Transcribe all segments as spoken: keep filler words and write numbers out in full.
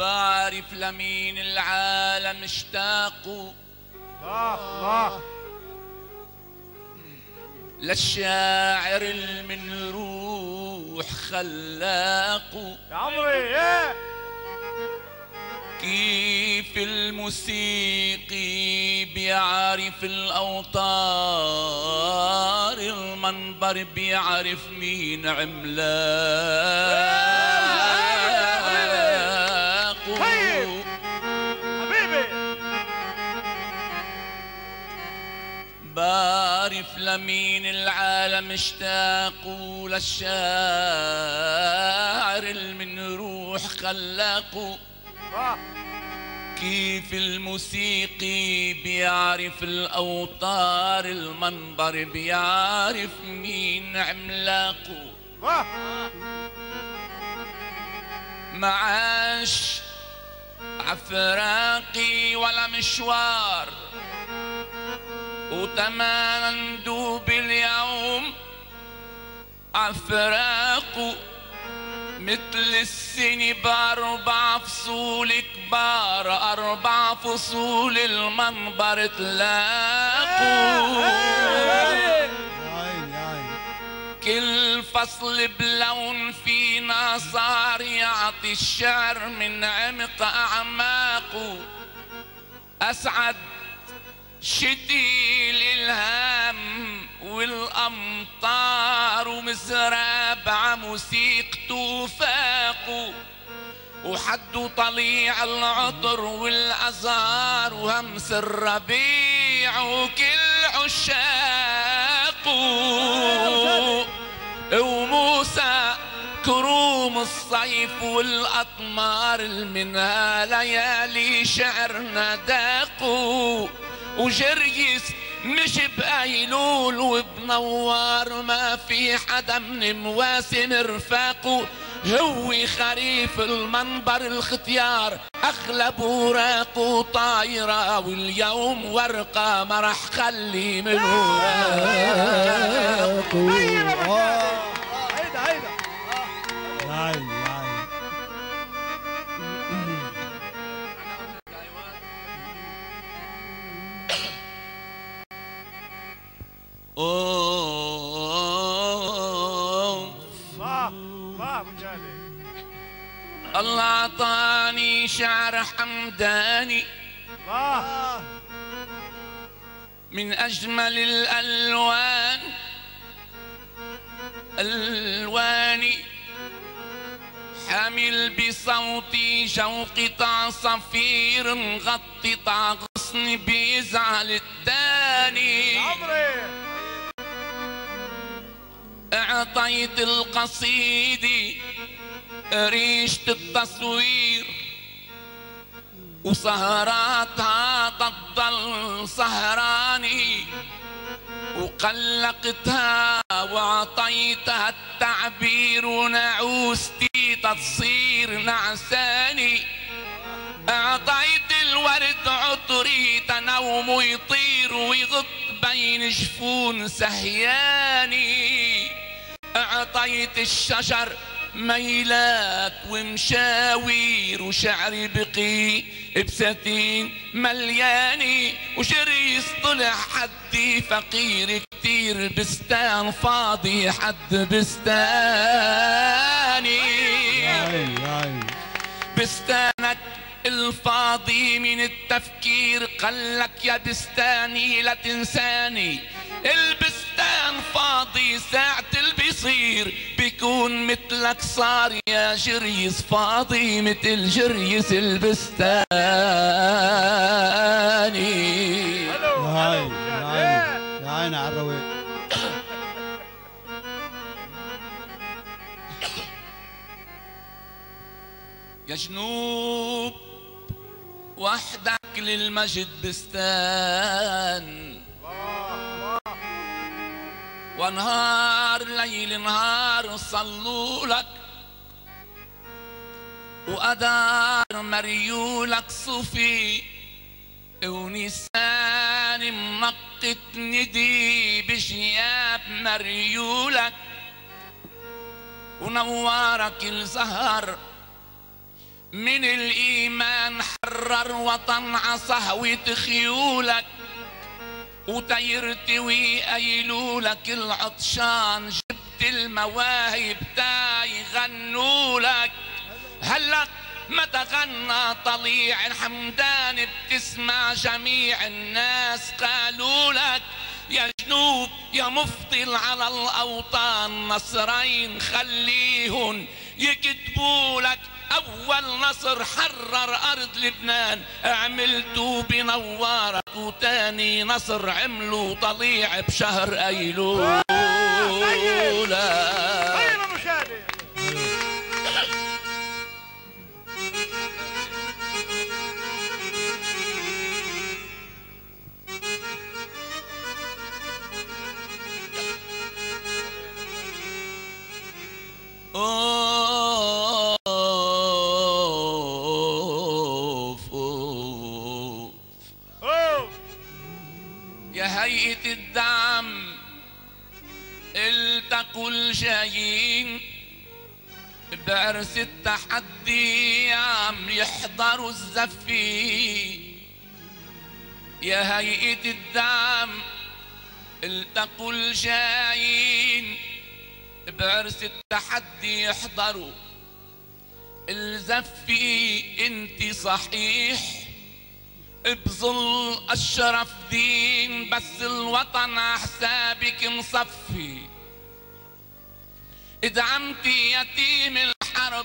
بعرف لمين العالم اشتاقوا. الله الله للشاعر المن روح خلاقه يا عمري. ايه كيف الموسيقي بيعرف الأوتار، المنبر بيعرف مين عملاقه. حبيبي بعرف لمين العالم اشتاقوا، للشاعر المن روح خلاقه. كيف الموسيقي بيعرف الأوتار، المنبر بيعرف مين عملاقه. معاش عفراقي ولا مشوار، وتماما ندوب اليوم عفراقه. مثل السنة بأربع فصول كبار، أربع فصول المنبر تلاقوا. كل فصل بلون فينا صار يعطي الشعر من عمق أعماقه. أسعد شتي الإلهام والأمطار، ومزرابع موسيقته فاقوا. وحدوا طليع العطر والأزهار، وهمس الربيع وكل عشاقه. وموسى كروم الصيف والأطمار، المنها ليالي شعرنا داقوا. وجريس مش بأيلول وبنوار، ما في حدا من مواسم رفاقه. هو خريف المنبر الختيار، أغلب وراقه طايرة، واليوم ورقة ما رح خلي من وراقه. هيدا هيدا هاي أوه الله الله مجالي. الله عطاني شعر حمداني الله من أجمل الألوان ألواني، حامل بصوتي شوق عصافير، مغطي غصن بيزعل التاني. اعطيت القصيدة ريشة التصوير، وسهراتها تضل سهراني. وقلقتها وعطيتها التعبير، ونعوستي تصير نعساني. اعطيت الورد عطري تنوم يطير، ويغط بين جفون سهياني. اعطيت الشجر ميلات ومشاوير، وشعري بقي بساتين ملياني. وشريس طلع حدي فقير كتير، بستان فاضي حد بستاني. بستانك الفاضي من التفكير، قلك يا بستاني لا تنساني. البستان فاضي ساعة البيصير، بيكون مثلك صار يا جريس، فاضي مثل جريس البستاني. هاي يا عيني على الرويق. يا جنوب وحدك للمجد بستان، ونهار ليل نهار صلوا لك، وأدار مريولك صفي، ونسان منقت ندي بشياب مريولك. ونوارك الزهر من الإيمان حرر وطن عصهوة خيولك، وتيرتوي أيلولك العطشان، جبت المواهب تاي غنولك. هلأ ما تغنى طليع الحمدان بتسمع جميع الناس قالولك، يا جنوب يا مفضل على الأوطان نصرين خليهن يكتبولك. أول نصر حرر أرض لبنان عملتوا بنوارك، وتاني نصر عملوا طليع بشهر أيلول. أوف أوف يا هيئة الدعم التقوا الجايين بعرس التحدي عم يحضروا الزفين. يا هيئة الدعم التقوا الجايين بعرس التحدي يحضروا الزفي. انت صحيح بظل اشرف دين، بس الوطن عحسابك مصفي. ادعمتي يتيم الحرب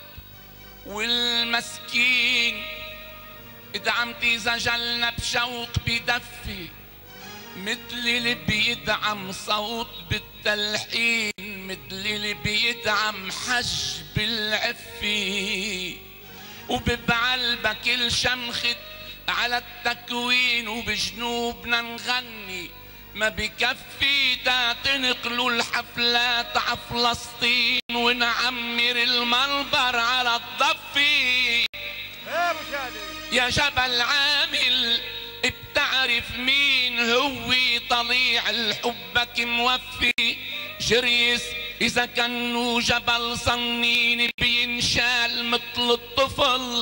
والمسكين، ادعمتي زجلنا بشوق بدفي، مثل اللي بيدعم صوت بالتلحين، مثل اللي بيدعم حج بالعفي. وببعلبك الشمخت على التكوين، وبجنوبنا نغني ما بكفي تا تنقلوا الحفلات ع فلسطين، ونعمر المنبر على الضفي. يا جبل عامل بتعرف مين هو طليع الحبك موفي. جريس إذا كانوا جبل صنين بينشال مثل الطفل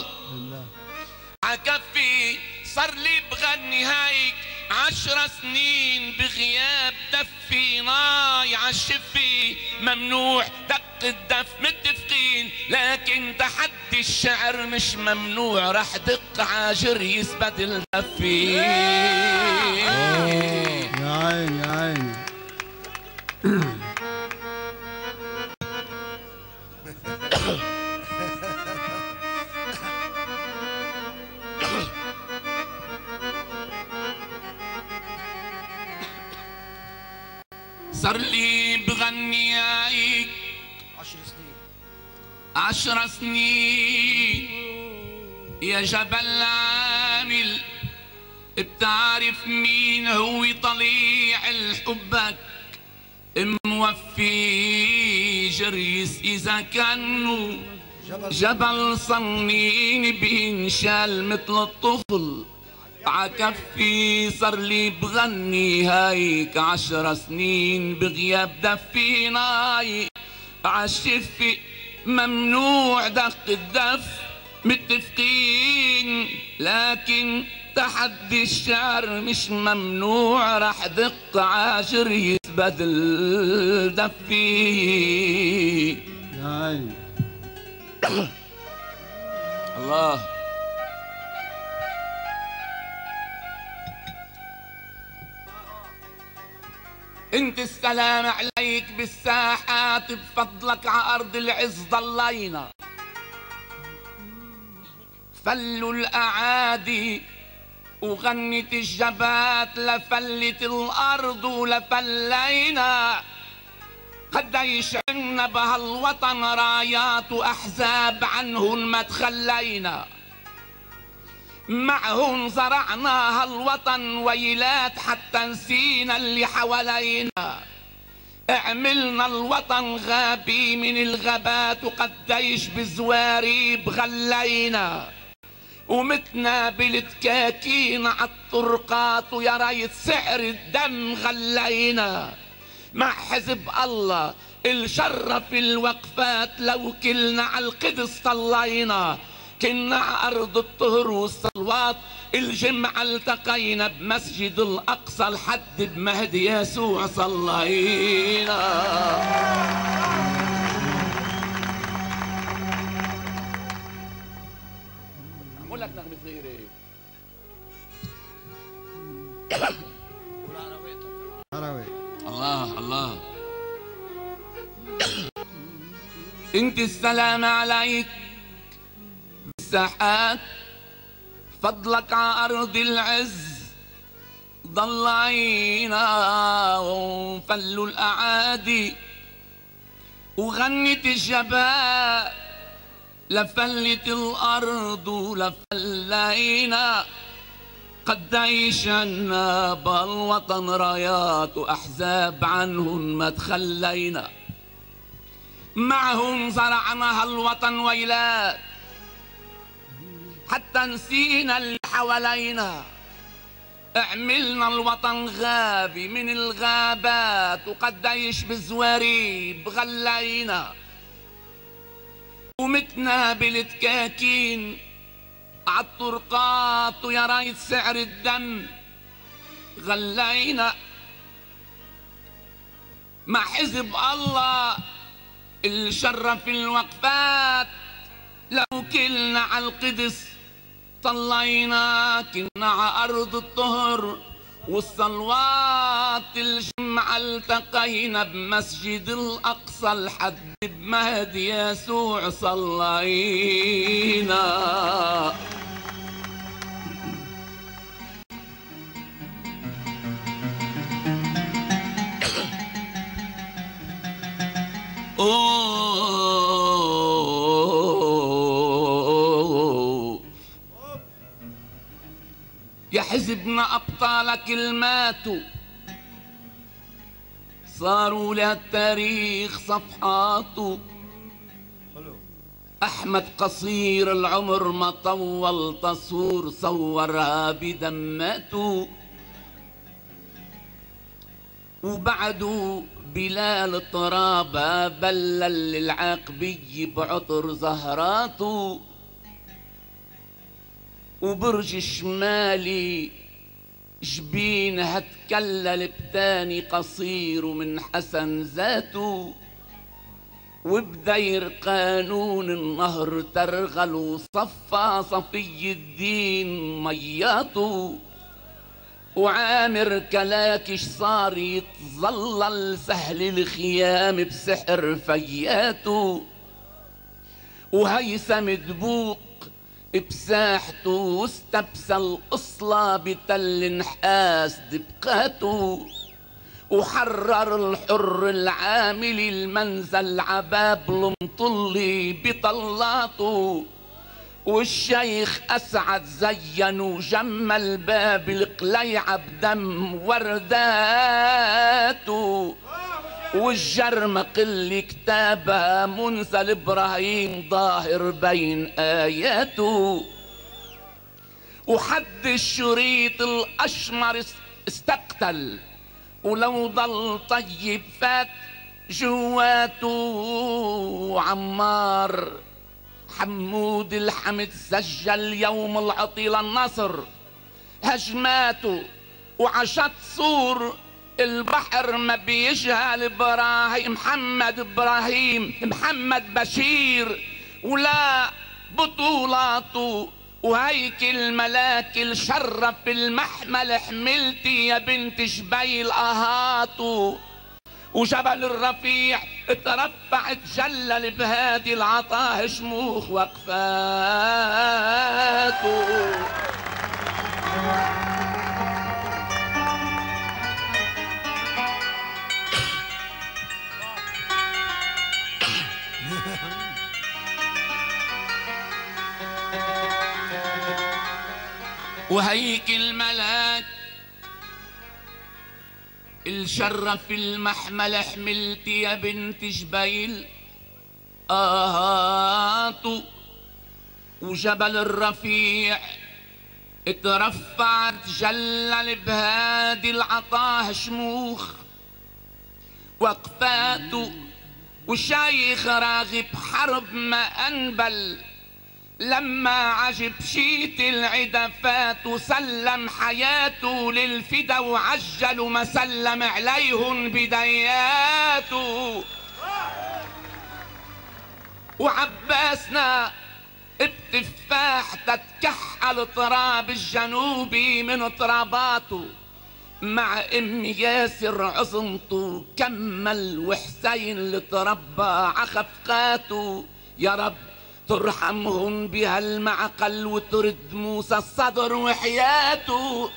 عكفي. صار لي بغني هيك عشر سنين بغياب دفي، ناي عالشفي ممنوع دق الدف متفقين، لكن تحدي الشعر مش ممنوع، رح دق عاجريس بدل دفي. يا عيني يا عيني. صار لي بغني هيك عشر سنين عشر سنين. يا جبل عامل بتعرف مين هو طليع الحبك موفي. جريس إذا كانوا جبل صنين بينشال مثل الطفل عكفي. صار لي بغني هيك عشر سنين بغياب دفي، ناي عالشفي ممنوع دق الدف متفقين، لكن تحدي الشعر مش ممنوع، رح دق عاجريس بدل دفي. يا عيني. الله. انت السلام عليك بالساحات، بفضلك ع ارض العز ضلينا. فلوا الاعادي وغنت الجبات، لفلت الارض ولفلينا. قديش عنا بهالوطن رايات واحزاب، عنهن ما تخلينا. معهن زرعنا هالوطن ويلات حتى نسينا اللي حوالينا. عملنا الوطن غابي من الغابات، وقديش بزواريب غلينا. ومتنا بالتكاكين عالطرقات، ويا ريت سعر الدم غلينا. مع حزب الله الشرف الوقفات، لو كلنا عالقدس طلينا. كنا على أرض الطهر والصلوات، الجمعة التقينا بمسجد الأقصى لحد بمهدي يسوع صلينا. أقول لك نغمة صغيرة. عربي. الله الله. انت السلام عليك بالساحات، فضلك ع أرض العز ضلينا، وفلوا الأعادي وغنت الجبال، لفلت الأرض ولفلينا، قديش عنا بالوطن رايات وأحزاب عنهم ما تخلينا، معهم زرعنا هالوطن ويلات حتى نسينا اللي حوالينا، عملنا الوطن غابي من الغابات وقديش بالزواريب غلينا، ومتنا بالتكاكين عالطرقات ويا ريت سعر الدم غلينا، مع حزب الله اللي شرف الوقفات، لو كلنا على القدس طلينا، كنا على أرض الطهر والصلوات، الجمعة التقينا بمسجد الأقصى لحد بمهدي يسوع صلينا. أوه يا حزبنا أبطالك الماتوا، صاروا للتاريخ صفحاته، أحمد قصير العمر ما طول تصور صورها بدماته، وبعده بلال طرابة بلل العاقبي بعطر زهراته، وبرج الشمالي جبينها تكلل بتاني قصير ومن حسن ذاته، وبدير قانون النهر ترغل وصفى صفي الدين مياته، وعامر كلاكش صار يتظلل سهل الخيام بسحر فياته، وهيثم دبوق بساحته واستبسى الأصلة بتل نحاس دبقاته، وحرر الحر العامل المنزل عباب المطلي بطلاته، والشيخ أسعد زين وجمل باب القليعة بدم ورداته، والجرمق اللي كتابها منزل إبراهيم ظاهر بين آياته، وحد الشريط الأشمر استقتل ولو ضل طيب فات جواته، وعمار حمود الحمد سجل يوم العطيل النصر هجماته، وعشت صور البحر ما بيجهل ابراهيم محمد ابراهيم محمد بشير ولا بطولاته، وهيك الملاك الشرف المحمل حملتي يا بنت شبيل اهاته، وجبل الرفيع ترفع تجلل بهادي العطاه شموخ وقفاته. وهيك الملاك الشرف المحمل حملتي يا بنت جبيل آهاتو، وجبل الرفيع اترفع تجلل بهادي العطاه شموخ وقفاته، والشيخ راغب حرب ما أنبل لما عجب شيت العدا فات وسلم حياته للفدا وعجلوا ما سلم عليهم بدياته. وعباسنا بتفاح تتكحل التراب الجنوبي من تراباته، مع ام ياسر عظمته كمل وحسين اللي تربى عخفقاته. يا رب ترحمهم بهالمعقل وترد موسى الصدر وحياته.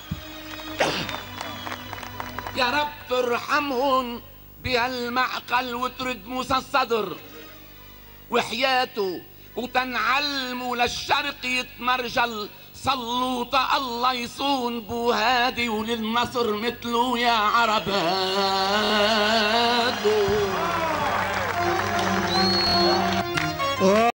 يا رب ترحمهم بهالمعقل وترد موسى الصدر وحياته. وتنعلموا للشرق يتمرجل صلوط الله يصون بو هادي وللنصر مثله يا عرب هادو.